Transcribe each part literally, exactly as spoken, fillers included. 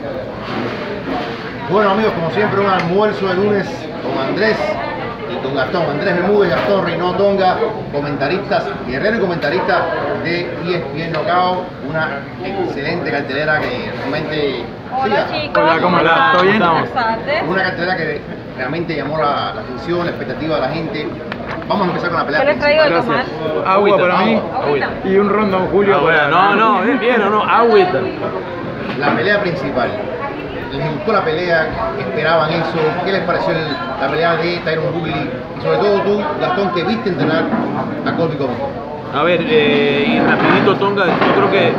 Bueno amigos, como siempre un almuerzo de lunes con Andrés y con Gastón. Andrés Bermúdez, Gastón Reinó Tonga, comentaristas, guerrero y comentarista de E S P N Knockout. Una excelente cartelera que realmente... Hola sí, chicos, hola, ¿cómo estás? ¿Todo bien? Buenas tardes. una cartelera que realmente llamó la, la atención, la expectativa de la gente. Vamos a empezar con la pelea ¿Qué les traigo de Gracias. tomar? Agua para mí Agüita. y un ron Don Julio. Ah, bueno, no, no, bien, bien o no, agüita. La pelea principal. ¿Les gustó la pelea? ¿Esperaban eso? ¿Qué les pareció el, la pelea de Tyron Woodley? Y sobre todo tú, Gastón, que viste entrenar a Colby Covington. A ver, eh, y rapidito Tonga, yo creo que eh,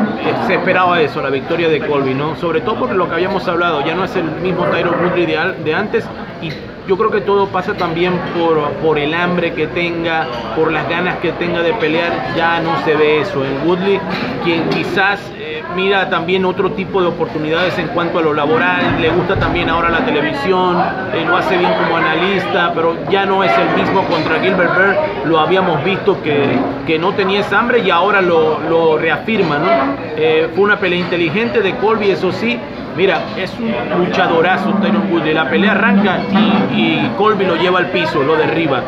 se esperaba eso, la victoria de Colby, ¿no? Sobre todo por lo que habíamos hablado, ya no es el mismo Tyron Woodley de, al- de antes, y yo creo que todo pasa también por, por el hambre que tenga, por las ganas que tenga de pelear. Ya no se ve eso en Woodley, quien quizás eh, mira también otro tipo de oportunidades en cuanto a lo laboral, le gusta también ahora la televisión, eh, lo hace bien como analista, pero ya no es el mismo contra Gilbert Burns. Lo habíamos visto que, que no tenía esa hambre y ahora lo, lo reafirma, ¿no? Eh, fue una pelea inteligente de Colby, eso sí. Mira, es un luchadorazo Tyron Woodley. La pelea arranca y, y Colby lo lleva al piso, lo derriba.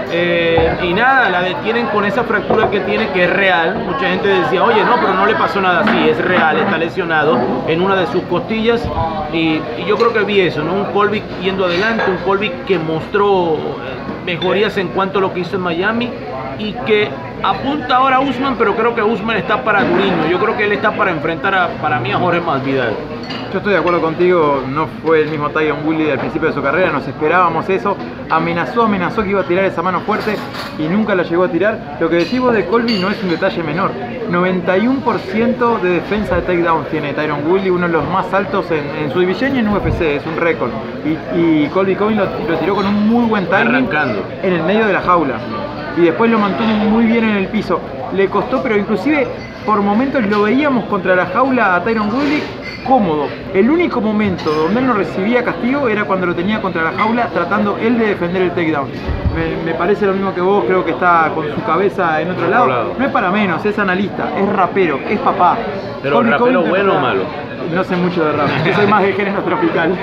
Eh, y nada, la detienen con esa fractura que tiene, que es real. Mucha gente decía, oye, no, pero no le pasó nada. Sí, es real, está lesionado en una de sus costillas. Y, y yo creo que vi eso, ¿no? Un Colby yendo adelante, un Colby que mostró mejorías en cuanto a lo que hizo en Miami y que apunta ahora a Usman, pero creo que Usman está para Durinho. Yo creo que él está para enfrentar a, para mí a Jorge Masvidal. Yo estoy de acuerdo contigo, no fue el mismo Tyron Woodley al principio de su carrera, nos esperábamos eso, amenazó, amenazó que iba a tirar esa mano fuerte y nunca la llegó a tirar. Lo que decimos de Colby no es un detalle menor, noventa y uno por ciento de defensa de takedown tiene Tyron Woodley, uno de los más altos en, en su división y en U F C, es un récord. Y, y Colby Covington lo, lo tiró con un muy buen timing Arrancando en el medio de la jaula y después lo mantuvo muy bien en el piso. Le costó, pero inclusive por momentos lo veíamos contra la jaula a Tyron Woodley cómodo. El único momento donde él no recibía castigo era cuando lo tenía contra la jaula tratando él de defender el takedown. Me, me parece lo mismo que vos, creo que está con su cabeza en otro lado. lado. No es para menos, es analista, es rapero, es papá. Pero Colby rapero Covington bueno o está- malo. No sé mucho de rap, yo soy más de género tropical.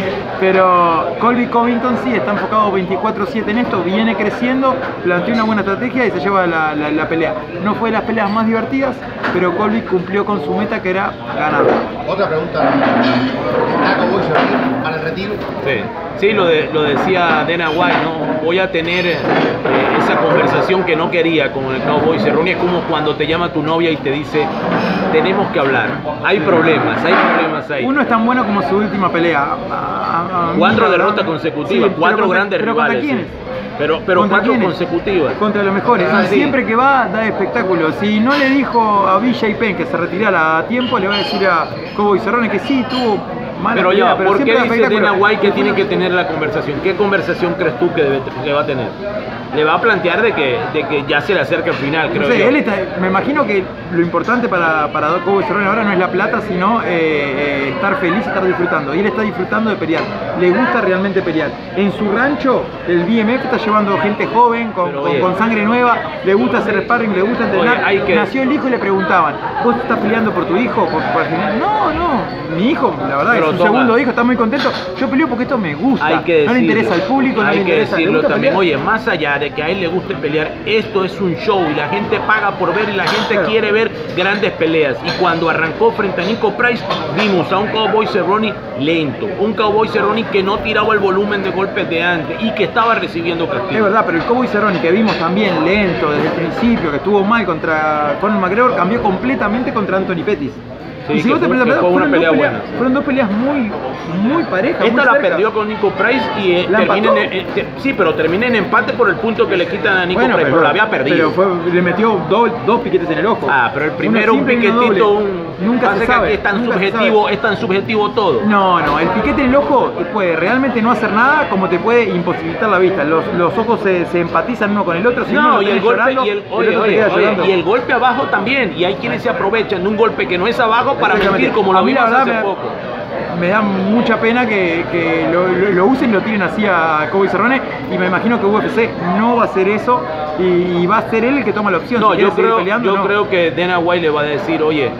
Pero Colby Covington sí está enfocado veinticuatro siete en esto, viene creciendo, planteó una buena estrategia y se lleva la, la, la pelea. No fue de las peleas más divertidas, pero Colby cumplió con su meta, que era ganar. Otra pregunta. ¿Está Cowboy Cerrone para el retiro? Sí, sí, lo, de, lo decía Dana White, ¿no? Voy a tener eh, esa conversación que no quería con el Cowboy Cerrone. Es como cuando te llama tu novia y te dice, tenemos que hablar, hay problemas, hay problemas ahí. Uno es tan bueno como su última pelea. A- a- a- Cuatro a- derrotas consecutivas, Sí, cuatro pero contra- grandes pero rivales. ¿Contra quiénes? sí. Pero, pero ¿Contra cuatro quiénes? consecutivas. Contra los mejores. Ah, Y sí. siempre que va, da espectáculo. Si no le dijo a Villa y Penn que se retirara a tiempo, le va a decir a Cowboy Cerrone que sí, tuvo mala Pero pelea, ya, pero ¿por qué siempre da dice espectáculo. Dana White que tiene que tener la conversación? ¿Qué conversación crees tú que, debe, que va a tener? Le va a plantear de que, de que ya se le acerca el final, creo No sé, yo. él está, me imagino que lo importante para, para Cowboy Cerrone ahora no es la plata, sino eh, eh, estar feliz y estar disfrutando. Y él está disfrutando de pelear. Le gusta realmente pelear. En su rancho, el B M F está llevando gente joven, con, Pero, con- oye, con sangre nueva. Le gusta hacer sparring, le gusta entrenar. Oye, hay que- Nació el hijo y le preguntaban, ¿vos estás peleando por tu hijo? Por, por el final? No, no. Mi hijo, la verdad, Pero es su toma. segundo hijo, está muy contento. Yo peleo porque esto me gusta. Hay que no le decirlo. interesa al público, no Hay le que interesa. ¿Le decirlo gusta también. pelear? Oye, más allá de que a él le guste pelear, esto es un show y la gente paga por ver y la gente Claro. quiere ver grandes peleas. Y cuando arrancó frente a Nico Price, vimos a un Cowboy Cerrone lento, un Cowboy Cerrone que no tiraba el volumen de golpes de antes y que estaba recibiendo Es castigo. verdad, pero el Cowboy Cerrone que vimos también lento desde el principio, que estuvo mal contra Conor McGregor, cambió completamente contra Anthony Pettis. Sí, y si que vos te fue- pones a que pensar, fue una fueron, pelea dos peleas, buena, sí. fueron dos peleas muy, muy parejas. Esta muy la cerca. perdió con Nico Price y eh, ¿La termina empató? en, eh, te- sí, pero termina en empate por el punto que le quitan a Nico Bueno, Price, pero, la había perdido. Pero fue- le metió do- dos piquetes en el ojo. Ah, pero el Uno primero un simple y uno piquetito, doble. un... Nunca pasa se que sabe. aquí es tan nunca se subjetivo, sabe. es tan subjetivo todo. No, no, el piquete en el ojo te puede realmente no hacer nada, como te puede imposibilitar la vista. Los, los ojos se, se empatizan uno con el otro. Si uno No, lo y el tenés golpe, llorando, y el, oye, otro te oye, queda oye, llorando. y el golpe abajo también, y hay quienes se aprovechan de un golpe que no es abajo para Exactamente. mentir, como A lo mí, la vimos verdad, hace me- poco. Me da mucha pena que, que lo, lo- lo usen y lo tiren así a Cowboy Cerrone, y me imagino que U F C no va a hacer eso y, y va a ser él el que toma la opción. No, si yo quiere seguir creo, peleando, yo no. creo que Dana White le va a decir, oye,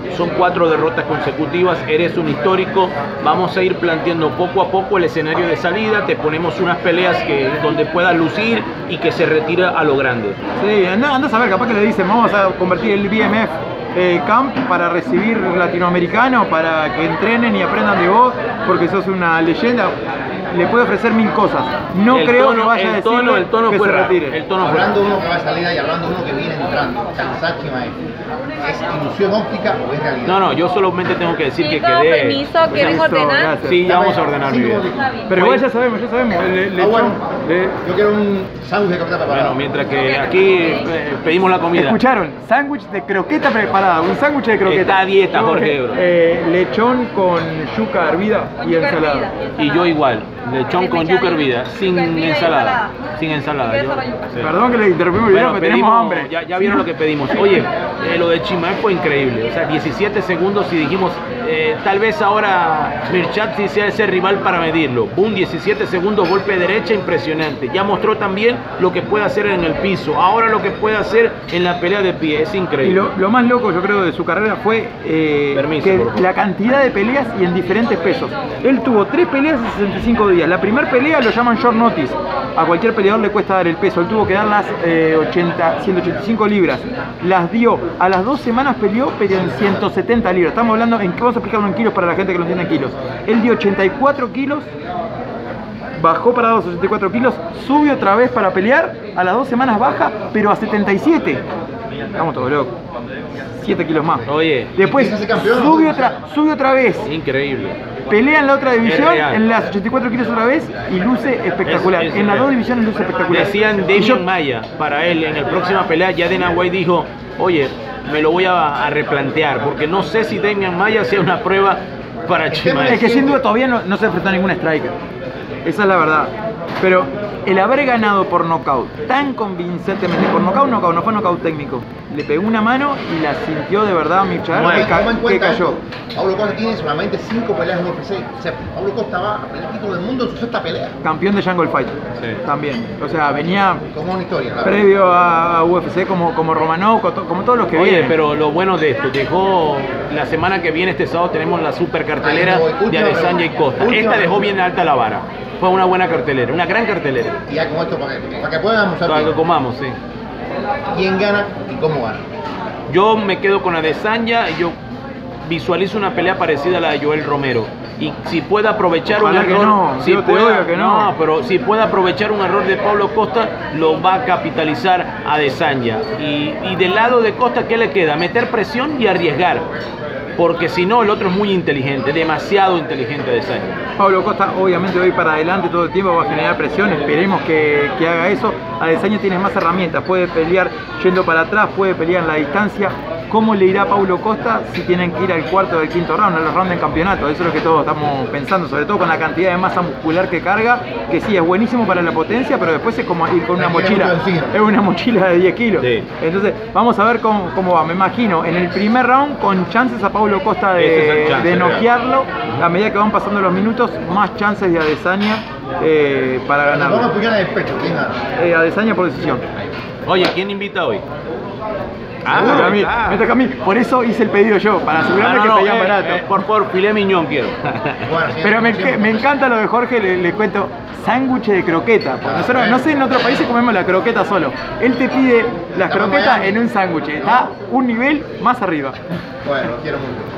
son cuatro derrotas consecutivas, eres un histórico, vamos a ir planteando poco a poco el escenario de salida, te ponemos unas peleas que, donde puedas lucir y que se retira a lo grande. Sí, anda, anda a saber, capaz que le dicen, vamos a convertir el B M F eh, Camp para recibir latinoamericanos, para que entrenen y aprendan de vos, porque sos una leyenda. Le puede ofrecer mil cosas. No el creo tono, que vaya el a decirle tono, el tono que fue se raro, retire. el tono fue Hablando de raro. uno que va de salida y hablando de uno que viene entrando, Chansachi Mae, ¿es ilusión óptica o es realidad? No, no, yo solamente tengo que decir que Listo, quedé... permiso, ¿quieres Listo, ordenar? gracias. Sí, ya vamos a ordenar mi Cinco bien. minutos. Pero igual ya sabemos, ya sabemos. Le, le Ah, bueno. le- Yo quiero un sándwich de croqueta preparado. Bueno, mientras que aquí eh, pedimos la comida. Escucharon, sándwich de croqueta preparado, un sándwich de croqueta. Está a dieta, Yo, Jorge, bro. eh, lechón con yuca hervida y Yuca ensalada. hervida. Y yo igual, lechón con yuca hervida, sin Yuca hervida y ensalada. ensalada. Sin ensalada. Queso yo- con yuca. sí. Perdón que le interrumpimos el video, Bueno, pero tenemos hambre. Ya, ya vieron lo que pedimos. Oye, eh, lo de Chimaev fue increíble. O sea, diecisiete segundos y dijimos, eh, tal vez ahora Mirchat sí sea ese rival para medirlo. Boom, diecisiete segundos, golpe de derecha, impresionante. Ya mostró también lo que puede hacer en el piso. Ahora lo que puede hacer en la pelea de pie. Es Y increíble. lo, lo más loco, yo creo, de su carrera fue eh, Permiso, que por favor. la cantidad de peleas y en diferentes pesos. Él tuvo tres peleas en sesenta y cinco días. La primera pelea lo llaman short notice. A cualquier peleador le cuesta dar el peso. Él tuvo que dar las eh, ochenta, ciento ochenta y cinco libras. Las dio. A las dos semanas peleó, pero en ciento setenta libras. Estamos hablando, en, vamos a explicarlo en kilos para la gente que lo entiende en kilos. Él dio ochenta y cuatro kilos. Bajó para los ochenta y cuatro kilos, sube otra vez para pelear, a las dos semanas baja, pero a setenta y siete. Estamos todos locos. siete kilos más. Oye, Después ¿Y ese campeón? sube otra, sube otra vez, increíble. pelea en la otra división, real. en las ochenta y cuatro kilos otra vez y luce espectacular. Es- es en las real. dos divisiones luce espectacular. Decían Y yo- Damian Maya para él en la próxima pelea. Ya Dana White dijo, oye, me lo voy a, a replantear porque no sé si Damian Maya sea una prueba para Chimaev. Es que sin duda todavía no, no se enfrentó a ningún striker. Esa es la verdad. Pero el haber ganado por nocaut tan convincentemente, por nocaut, nocaut, no fue nocaut técnico. Le pegó una mano y la sintió de verdad Mirchat, Toma que, ca- toma en que cuenta cayó. esto. Paulo Costa tiene solamente cinco peleas en U F C. O sea, Paulo Costa va a pelear el título del mundo en su sexta pelea. Campeón de Jungle Fight. Sí. También. O sea, venía Como una historia, claro. previo a, a U F C como, como Romanov, como, to- como todos los que Oye, vienen. pero lo bueno de esto, dejó la semana que viene, este sábado, tenemos la super cartelera Ahí voy. de Última Adesanya y pregunta. Costa. Última Esta dejó pregunta. bien alta la vara. Fue una buena cartelera, una gran cartelera. Y ya con esto, para que, para que puedan almorzar Para que bien. comamos, sí. ¿Quién gana y cómo gana? Yo me quedo con Adesanya y yo visualizo una pelea parecida a la de Joel Romero. Y si puede aprovechar Ojalá un que error, no, si Dios te puede, oiga que no. pero si puede aprovechar un error de Paulo Costa, lo va a capitalizar Adesanya. Y, y del lado de Costa, ¿qué le queda? Meter presión y arriesgar. Porque si no, el otro es muy inteligente, demasiado inteligente Adesanya. Pablo Costa obviamente va a ir para adelante todo el tiempo, va a generar presión, esperemos que, que haga eso. Adesanya tiene más herramientas, puede pelear yendo para atrás, puede pelear en la distancia. ¿Cómo le irá a Paulo Costa si tienen que ir al cuarto o del quinto round, a los rounds en campeonato? Eso es lo que todos estamos pensando, sobre todo con la cantidad de masa muscular que carga, que sí, es buenísimo para la potencia, pero después es como ir con una Hay que ir mochila, mucho encima. es una mochila de diez kilos. Sí. Entonces, vamos a ver cómo, cómo va. Me imagino, en el primer round, con chances a Paulo Costa Ese es de, el chance, de real. noquearlo, a medida que van pasando los minutos, más chances de Adesanya eh, para Vamos a ganarlo. apoyar en el pecho. ¿Quién gana? Eh, Adesanya por decisión. Oye, ¿quién invita hoy? Me toca a mí, ah. me toca a mí. Por eso hice el pedido yo, para asegurarme Ah, no, que no, pedían eh, barato. eh, por favor, filé miñón quiero. Bueno, sí, Pero me, siempre, me encanta lo de Jorge, le, le cuento, sándwich de croqueta. Porque nosotros, no sé, en otros países comemos la croqueta solo. Él te pide las Estamos en croquetas Miami. en un sándwich. Está un nivel más arriba. Bueno, lo quiero mucho.